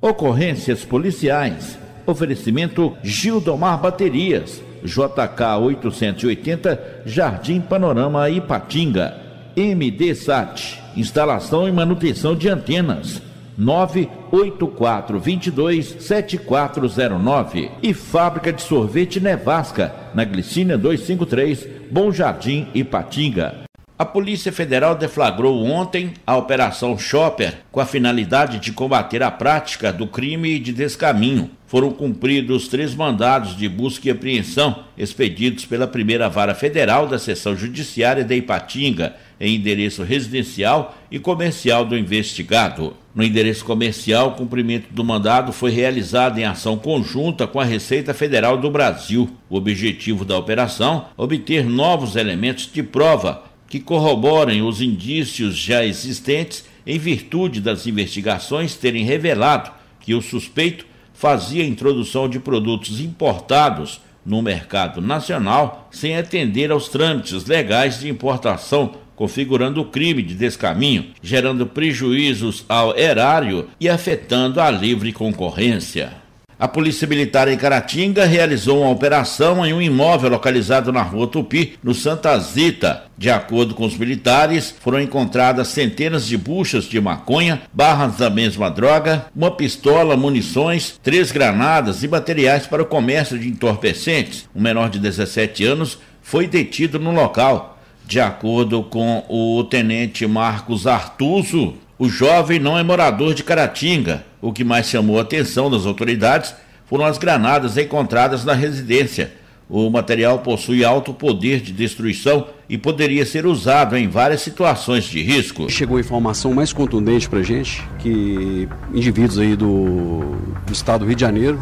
Ocorrências policiais. Oferecimento Gildomar Baterias, JK 880, Jardim Panorama, Ipatinga. MD Sat, instalação e manutenção de antenas. 984227409. E Fábrica de Sorvete Nevasca, na Glicínia 253, Bom Jardim, Ipatinga. A Polícia Federal deflagrou ontem a Operação Chopper com a finalidade de combater a prática do crime de descaminho. Foram cumpridos 3 mandados de busca e apreensão expedidos pela Primeira Vara Federal da Seção Judiciária de Ipatinga, em endereço residencial e comercial do investigado. No endereço comercial, o cumprimento do mandado foi realizado em ação conjunta com a Receita Federal do Brasil. O objetivo da operação é obter novos elementos de prova que corroborem os indícios já existentes em virtude das investigações terem revelado que o suspeito fazia a introdução de produtos importados no mercado nacional sem atender aos trâmites legais de importação, configurando o crime de descaminho, gerando prejuízos ao erário e afetando a livre concorrência. A Polícia Militar em Caratinga realizou uma operação em um imóvel localizado na Rua Tupi, no Santa Zita. De acordo com os militares, foram encontradas centenas de buchas de maconha, barras da mesma droga, uma pistola, munições, 3 granadas e materiais para o comércio de entorpecentes. Um menor de 17 anos foi detido no local. De acordo com o tenente Marcos Artuso, o jovem não é morador de Caratinga. O que mais chamou a atenção das autoridades foram as granadas encontradas na residência. O material possui alto poder de destruição e poderia ser usado em várias situações de risco. Chegou informação mais contundente para a gente que indivíduos aí do estado do Rio de Janeiro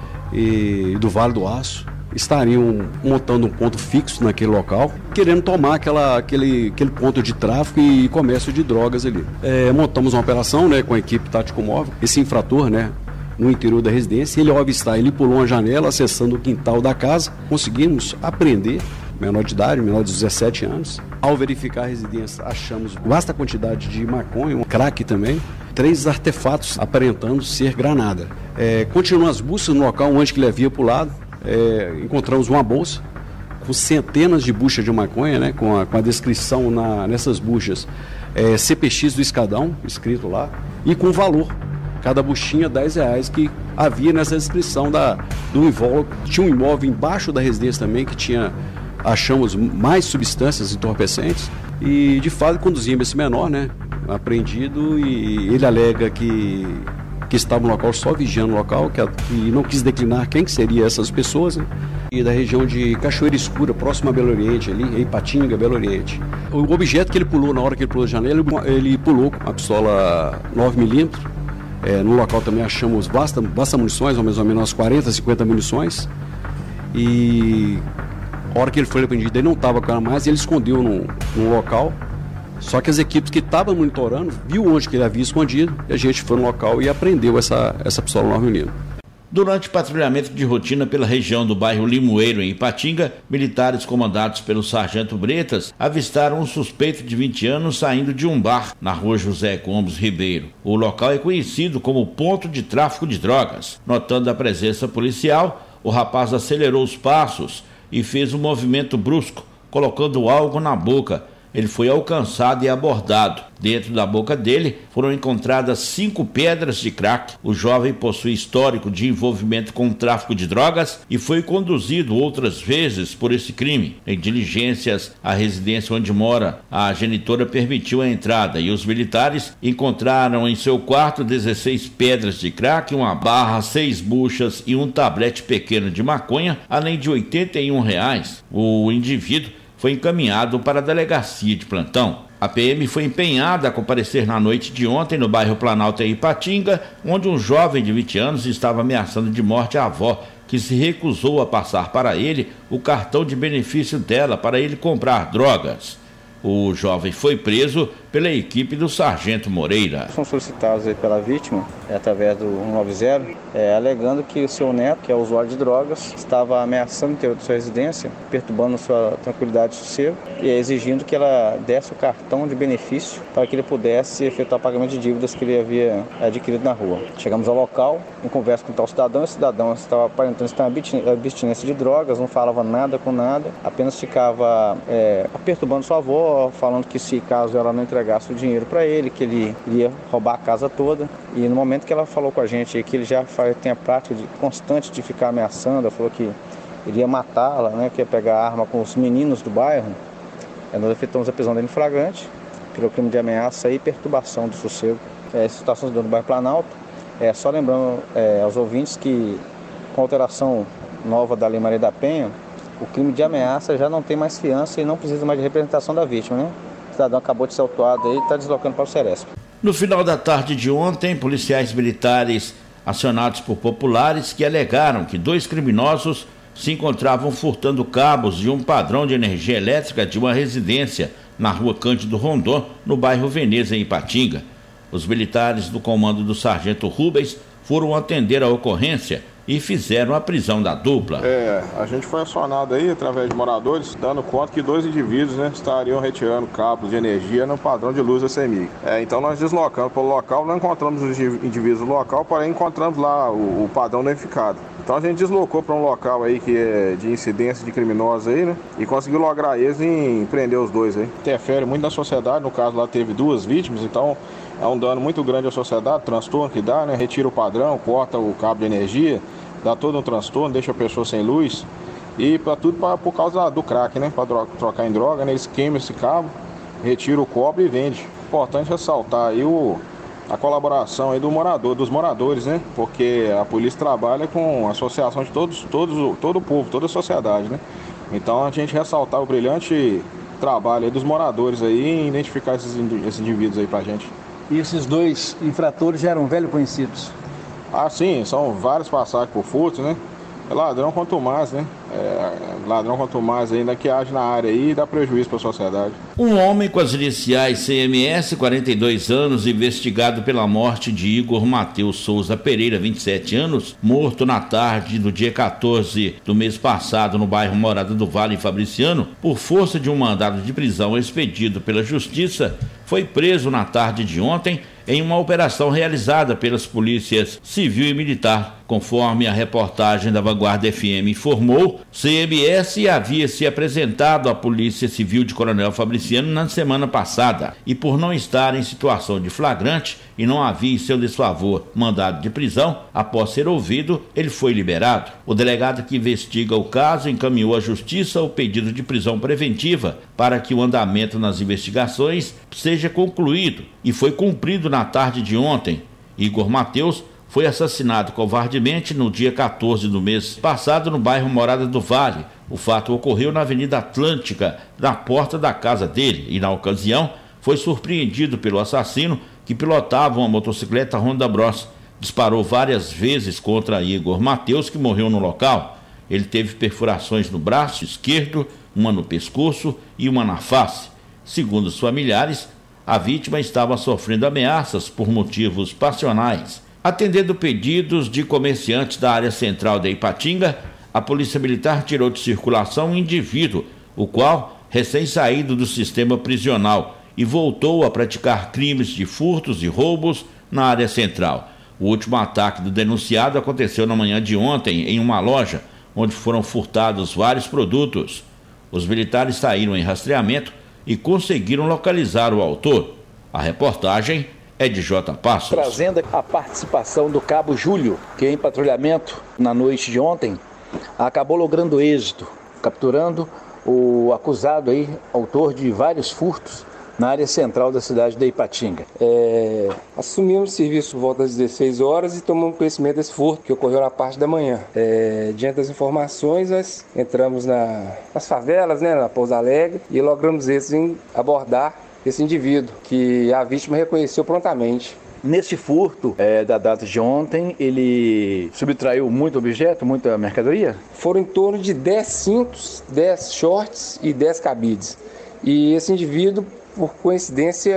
e do Vale do Aço estariam montando um ponto fixo naquele local, querendo tomar aquele ponto de tráfico e comércio de drogas ali. Montamos uma operação, né, com a equipe tático móvel, esse infrator, né, no interior da residência, ele ao avistar, ele pulou uma janela acessando o quintal da casa, conseguimos apreender, menor de idade, menor de 17 anos. Ao verificar a residência, achamos vasta quantidade de maconha, um crack também, 3 artefatos aparentando ser granada. Continuam as buscas no local onde ele havia pulado. Encontramos uma bolsa com centenas de buchas de maconha, né, com a descrição nessas buchas CPX do Escadão, escrito lá, e com valor, cada buchinha R$10 que havia nessa descrição do invólucro. Tinha um imóvel embaixo da residência também que achamos mais substâncias entorpecentes e de fato conduzimos esse menor, né, apreendido, e ele alega que estava no local só vigiando o local, que não quis declinar quem que seriam essas pessoas, né? E da região de Cachoeira Escura, próximo a Belo Oriente, ali, em Ipatinga, Belo Oriente. O objeto que ele pulou, na hora que ele pulou a janela, ele pulou com a pistola 9mm. No local também achamos vasta munições, mais ou menos umas 40, 50 munições. E a hora que ele foi apreendido, ele não estava com ela mais, e ele escondeu no local. Só que as equipes que estavam monitorando viu onde que ele havia escondido e a gente foi no local e apreendeu essa pistola 9mm. Durante patrulhamento de rotina pela região do bairro Limoeiro, em Ipatinga, militares comandados pelo sargento Bretas avistaram um suspeito de 20 anos saindo de um bar na rua José Gomes Ribeiro. O local é conhecido como ponto de tráfico de drogas. Notando a presença policial, o rapaz acelerou os passos e fez um movimento brusco, colocando algo na boca. Ele foi alcançado e abordado. Dentro da boca dele foram encontradas 5 pedras de crack. O jovem possui histórico de envolvimento com o tráfico de drogas e foi conduzido outras vezes por esse crime. Em diligências à residência onde mora, a genitora permitiu a entrada e os militares encontraram em seu quarto 16 pedras de crack, uma barra, 6 buchas e um tablete pequeno de maconha, além de R$81. O indivíduo foi encaminhado para a delegacia de plantão. A PM foi empenhada a comparecer na noite de ontem no bairro Planalto, em Ipatinga, onde um jovem de 20 anos estava ameaçando de morte a avó, que se recusou a passar para ele o cartão de benefício dela para ele comprar drogas. O jovem foi preso pela equipe do Sargento Moreira. São solicitados aí pela vítima, através do 190, alegando que o seu neto, que é usuário de drogas, estava ameaçando o interior de sua residência, perturbando sua tranquilidade e sossego, e exigindo que ela desse o cartão de benefício para que ele pudesse efetuar o pagamento de dívidas que ele havia adquirido na rua. Chegamos ao local, em conversa com o tal cidadão, esse cidadão estava aparentando estar em abstinência de drogas, não falava nada com nada, apenas ficava perturbando sua avó, falando que se caso ela não entregasse o dinheiro para ele, que ele iria roubar a casa toda. E no momento que ela falou com a gente que ele já tem a prática constante de ficar ameaçando, ela falou que iria matá-la, né, que ia pegar a arma com os meninos do bairro, nós efetuamos a prisão dele em flagrante pelo crime de ameaça e perturbação do sossego. Situação do bairro Planalto. Só lembrando aos ouvintes que, com a alteração nova da Lei Maria da Penha, o crime de ameaça já não tem mais fiança e não precisa mais de representação da vítima, né? O cidadão acabou de ser autuado aí e está deslocando para o Ceresp. No final da tarde de ontem, policiais militares acionados por populares que alegaram que 2 criminosos se encontravam furtando cabos de um padrão de energia elétrica de uma residência na rua Cândido Rondon, no bairro Veneza, em Ipatinga. Os militares do comando do sargento Rubens foram atender a ocorrência e fizeram a prisão da dupla. A gente foi acionado aí através de moradores, dando conta que 2 indivíduos, né, estariam retirando cabos de energia no padrão de luz da CEMIG. Então nós deslocamos para o local, não encontramos os indivíduos no local, porém encontramos lá o padrão danificado. Então a gente deslocou para um local aí que é de incidência de criminosos aí, né, e conseguiu lograr eles e prender os 2 aí. Interfere muito na sociedade, no caso lá teve 2 vítimas, então é um dano muito grande à sociedade, transtorno que dá, né? Retira o padrão, corta o cabo de energia, dá todo um transtorno, deixa a pessoa sem luz. E para tudo por causa do crack, né? Para trocar em droga, né? Eles queimam esse cabo, retiram o cobre e vende. Importante ressaltar aí a colaboração aí dos moradores, né? Porque a polícia trabalha com a associação de todo o povo, toda a sociedade, né? Então a gente ressaltar o brilhante trabalho aí dos moradores aí em identificar esses indivíduos aí pra gente. E esses 2 infratores já eram velhos conhecidos? Sim, são vários passagens por furto, né? Ladrão quanto mais, né? Ladrão quanto mais ainda que age na área aí e dá prejuízo para a sociedade. Um homem com as iniciais CMS, 42 anos, investigado pela morte de Igor Mateus Souza Pereira, 27 anos, morto na tarde do dia 14 do mês passado no bairro Morada do Vale, em Fabriciano, por força de um mandado de prisão expedido pela Justiça, foi preso na tarde de ontem em uma operação realizada pelas polícias civil e militar. Conforme a reportagem da Vanguarda FM informou, CMS havia se apresentado à Polícia Civil de Coronel Fabriciano na semana passada e, por não estar em situação de flagrante e não havia em seu desfavor mandado de prisão, após ser ouvido, ele foi liberado. O delegado que investiga o caso encaminhou à Justiça o pedido de prisão preventiva para que o andamento nas investigações seja concluído e foi cumprido na tarde de ontem. Igor Mateus foi assassinado covardemente no dia 14 do mês passado no bairro Morada do Vale. O fato ocorreu na Avenida Atlântica, na porta da casa dele, e na ocasião foi surpreendido pelo assassino, que pilotava uma motocicleta Honda Bros. Disparou várias vezes contra Igor Mateus, que morreu no local. Ele teve perfurações no braço esquerdo, uma no pescoço e uma na face. Segundo os familiares, a vítima estava sofrendo ameaças por motivos passionais. Atendendo pedidos de comerciantes da área central de Ipatinga, a Polícia Militar tirou de circulação um indivíduo, o qual, recém-saído do sistema prisional, e voltou a praticar crimes de furtos e roubos na área central. O último ataque do denunciado aconteceu na manhã de ontem em uma loja, onde foram furtados vários produtos. Os militares saíram em rastreamento e conseguiram localizar o autor. A reportagem é de J. Passos. Trazendo a participação do cabo Júlio, que em patrulhamento na noite de ontem acabou logrando êxito, capturando o acusado aí, autor de vários furtos na área central da cidade de Ipatinga. Assumimos o serviço por volta das 16 horas e tomamos conhecimento desse furto que ocorreu na parte da manhã. Diante das informações, nós entramos nas favelas, né, na Pouso Alegre, e logramos em abordar esse indivíduo, que a vítima reconheceu prontamente. Neste furto da data de ontem, ele subtraiu muito objeto, muita mercadoria? Foram em torno de 10 cintos, 10 shorts e 10 cabides. E esse indivíduo, por coincidência,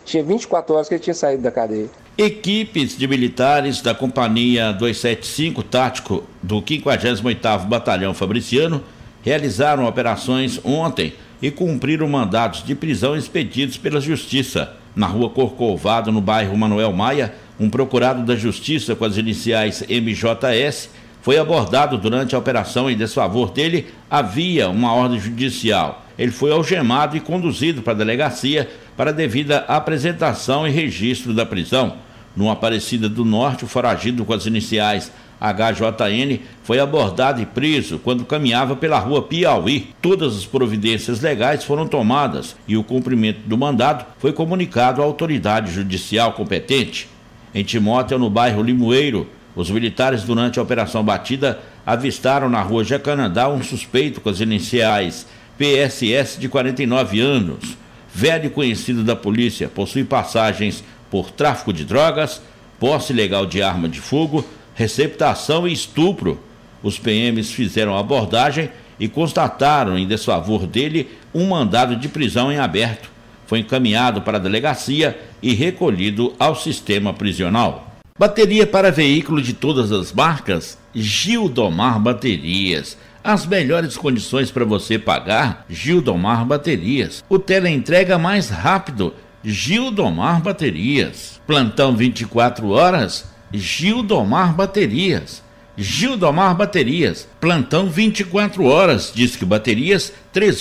tinha 24 horas que ele tinha saído da cadeia. Equipes de militares da Companhia 275 Tático do 58º Batalhão Fabriciano realizaram operações ontem e cumpriram mandados de prisão expedidos pela Justiça. Na rua Corcovado, no bairro Manuel Maia, um procurado da Justiça com as iniciais MJS foi abordado durante a operação. Em desfavor dele havia uma ordem judicial. Ele foi algemado e conduzido para a delegacia para devida apresentação e registro da prisão. No Aparecida do Norte, o foragido com as iniciais HJN foi abordado e preso quando caminhava pela rua Piauí. Todas as providências legais foram tomadas e o cumprimento do mandado foi comunicado à autoridade judicial competente. Em Timóteo, no bairro Limoeiro, os militares, durante a Operação Batida, avistaram na rua Jacanandá um suspeito com as iniciais PSS de 49 anos. Velho conhecido da polícia, possui passagens por tráfico de drogas, posse ilegal de arma de fogo, receptação e estupro. Os PMs fizeram a abordagem e constataram em desfavor dele um mandado de prisão em aberto. Foi encaminhado para a delegacia e recolhido ao sistema prisional. Bateria para veículo de todas as marcas? Gildomar Baterias. As melhores condições para você pagar? Gildomar Baterias. O teleentrega mais rápido? Gildomar Baterias. Plantão 24 horas? Gildomar Baterias. Gildomar Baterias. Plantão 24 horas. Disque Baterias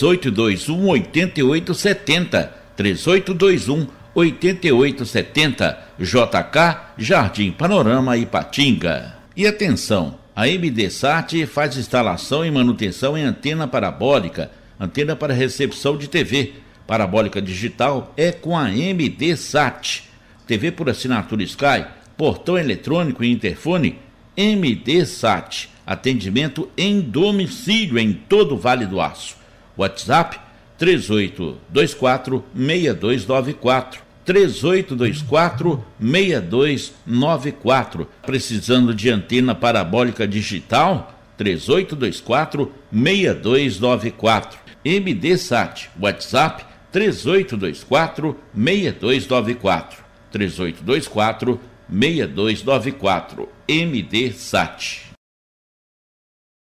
3821-8870. 3821-8870. JK, Jardim Panorama, Ipatinga. E atenção, a MDSat faz instalação e manutenção em antena parabólica, antena para recepção de TV. Parabólica digital é com a MDSat. TV por assinatura Sky, portão eletrônico e interfone, MDSat. Atendimento em domicílio em todo o Vale do Aço. WhatsApp 3824-6294. 3824-6294. Precisando de antena parabólica digital? 3824-6294. MDSat. WhatsApp 3824-6294. 3824-6294. MDSat.